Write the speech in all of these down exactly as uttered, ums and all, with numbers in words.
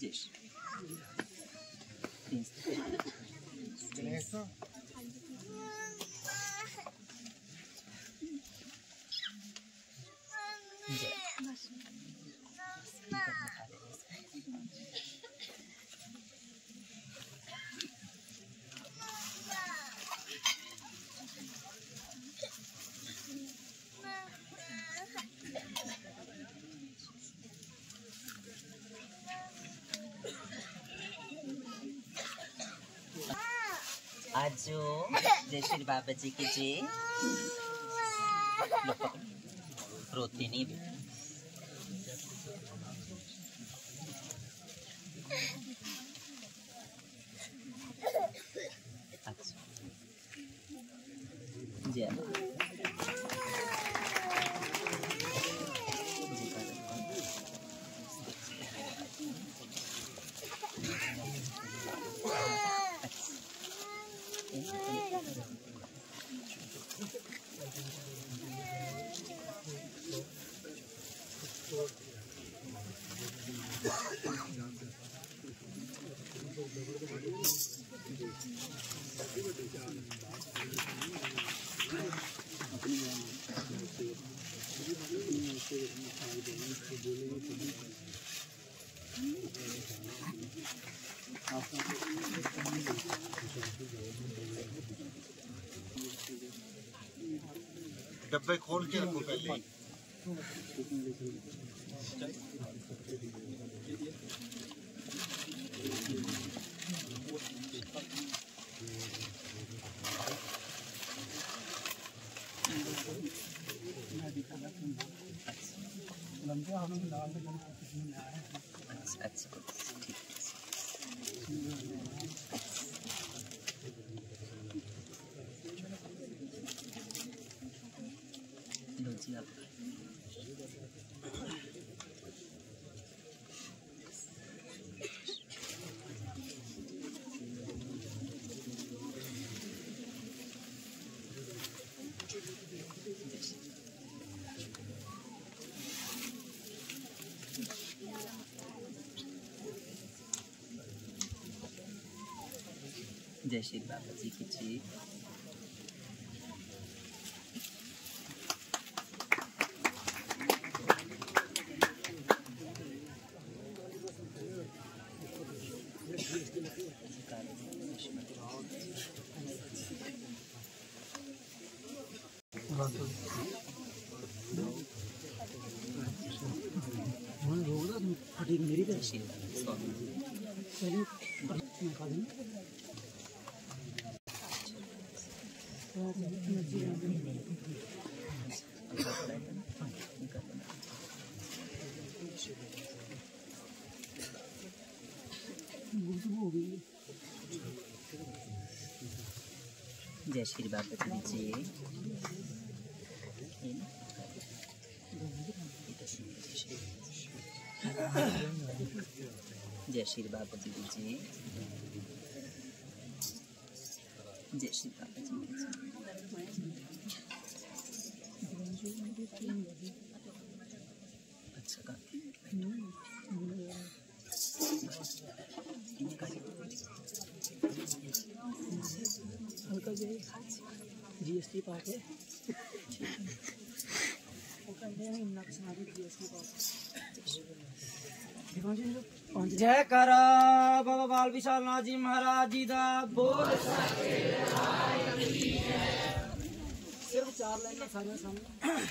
Gdzieś. Gdzie? आजो जय श्री बाबा जी की जय। रोती नहीं भी। अच्छा जय डब्बे खोल के रखो पहले। अच्छा जय श्री बाबा जी की जय। मेरी जय श्री बाबा जी जी। जय श्री बाबा जी जी। जय श्री बाबा जी जी। अच्छा का हल्का जीएसटी पार्ट है। जय करा बाबा बाल विशाल नाथ जी महाराज जी दा बोल। सिर्फ चार लाइन सारे सामने।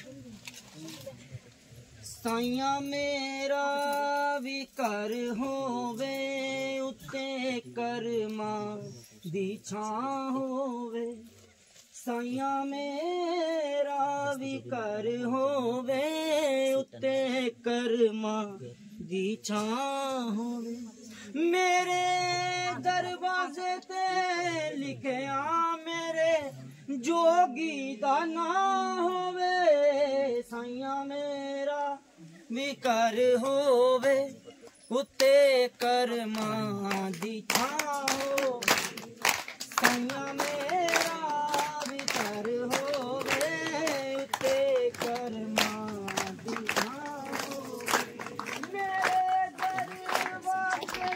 साइया मेरा भी कर होवे उत्ते कर्मा दी छां होवे। साइया मेरा भी कर होवे उत्ते कर्मा दी छां होवे। मेरे दरवाजे ते लिखिया मेरे जोगी दा नां होवे। साइया मेरा भी कर होवे उत्ते कर्मा दी छां होवे। साइया मेरा भी कर होवे उत्ते कर्मा दी छां होवे। मेरे दरवाजे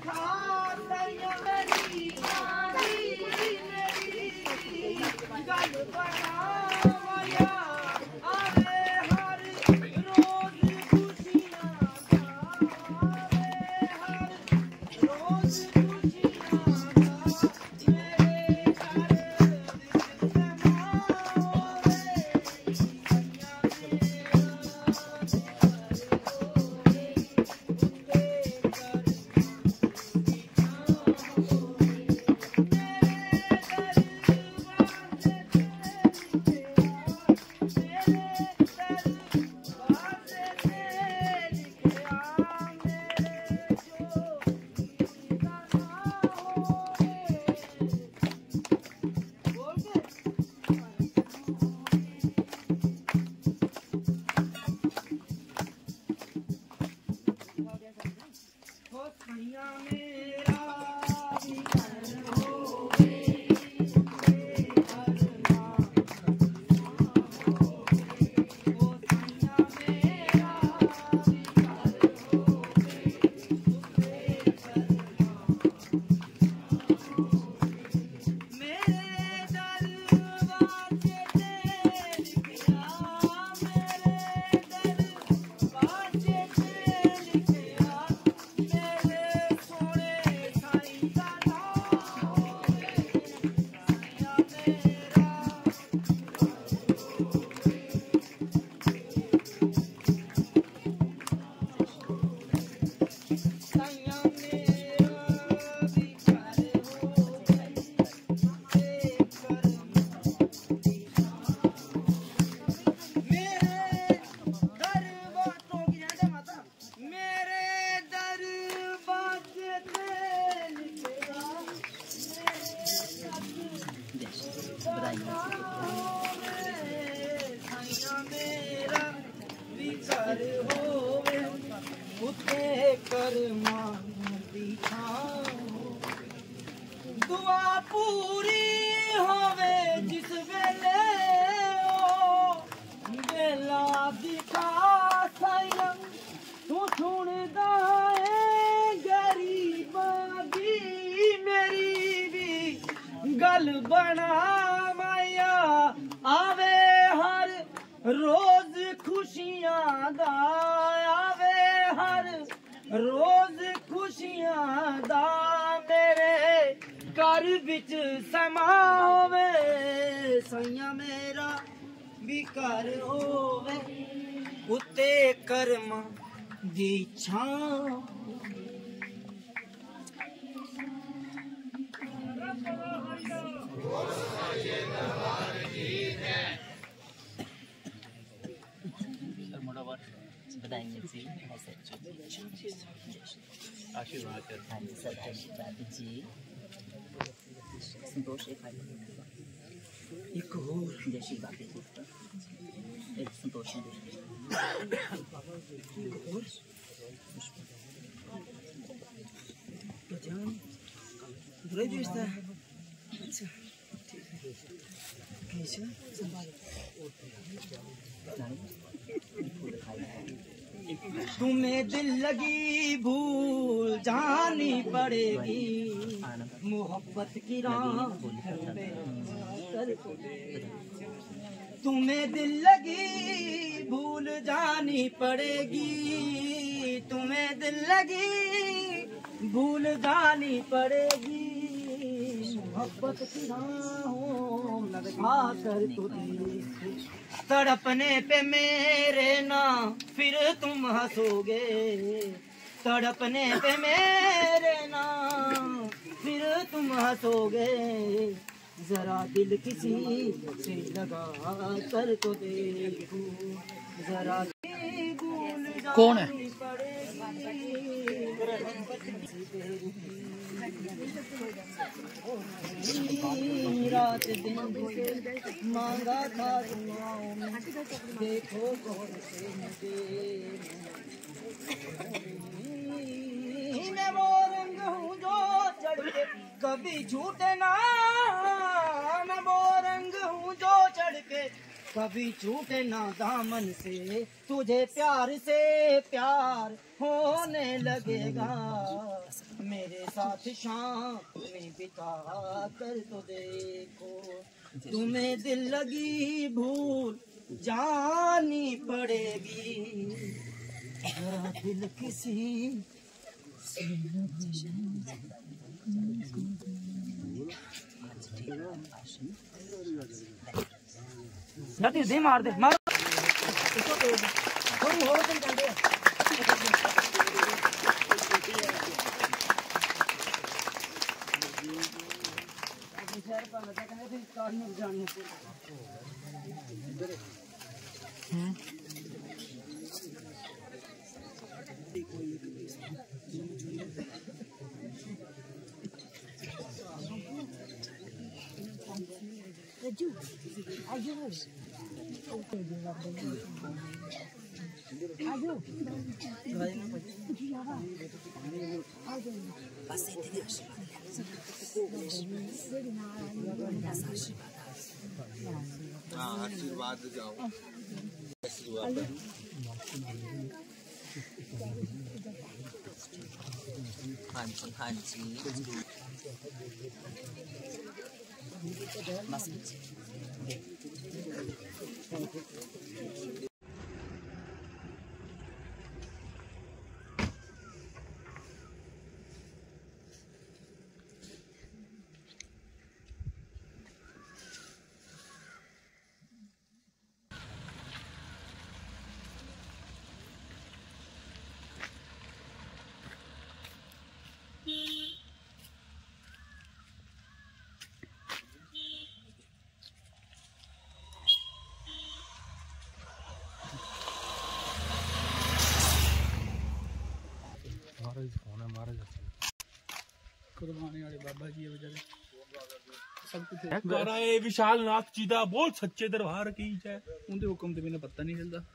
दुआ पूरी होवे जिस वेले ओ बेला दिखा साया तू सुनदा है गरीबां दी मेरी भी गल बना माया आवे हर रोज खुशियां दा आवे हर रोज खुशियां दा मेरे घर विच समा होवे सैया मेरा भी घर होवे उत्ते कर्म दी छां बताएंगे जी आशीर्वाद हाँ जी सर आशीर्वाद जी संतोष एक एक और जय श्री बाबा जी एक संतोष जान बुरा दोस्त है अच्छा ठीक है कैसे तुम्हें दिल लगी भूल जानी पड़ेगी मोहब्बत की राह तुम्हें दिल लगी भूल जानी पड़ेगी तुम्हें दिल लगी भूल जानी पड़ेगी मोहब्बत की राहों लगा कर तुझे तड़पने पे मेरे ना फिर तुम हंसोगे तड़पने पे मेरे ना फिर तुम हंसोगे जरा दिल किसी से लगा कर तो देखो जरा कौन है रात दिन मांगा था दुआओं में देखो कौन से मुझे मैं वो रंग हूँ जो चढ़ के कभी झूठे ना मैं वो रंग हूँ जो चढ़ के कभी छूटे ना दामन से तुझे प्यार से प्यार होने लगेगा मेरे मेरे साथ शाम में बिता कर तो देखो, तुम्हें दिल लगी भूल जानी पड़ेगी, मेरा दिल किसी से दे मार दे मार थोड़ी हो तुम चल दे शहर पर लगा कहने थे कार में जानी है। Raju, ayo, ayo, हाँ आशीर्वाद जाओ हाँ जी हाँ जी बस कुर्बानी वाले बाबा जी बेचारे सब कुछ कराए विशाल नाथ जी दा बहुत सच्चे दरबार की है, उनके हुक्म ते मैंने पता नहीं चलता।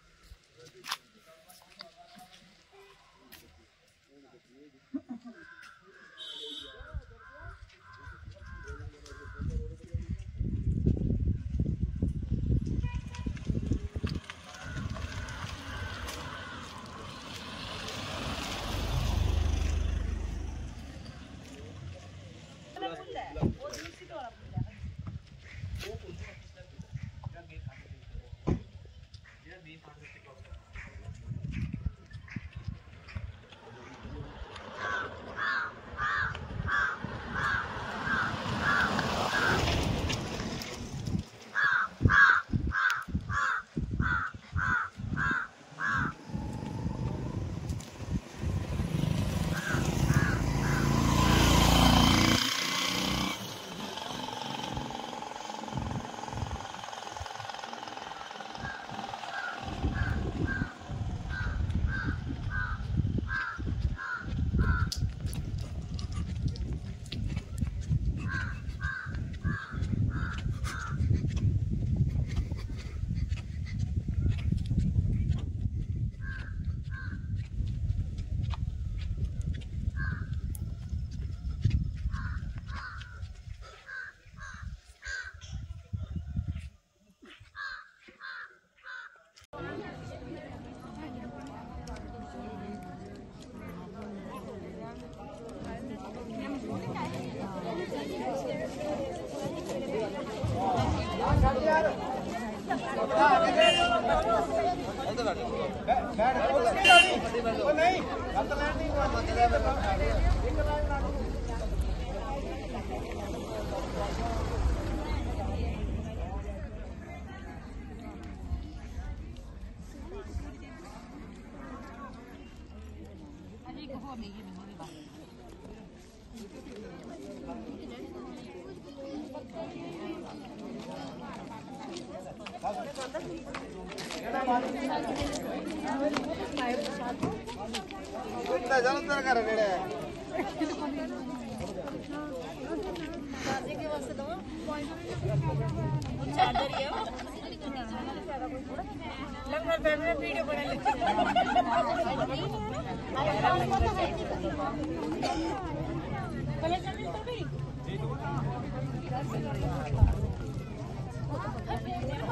वीडियो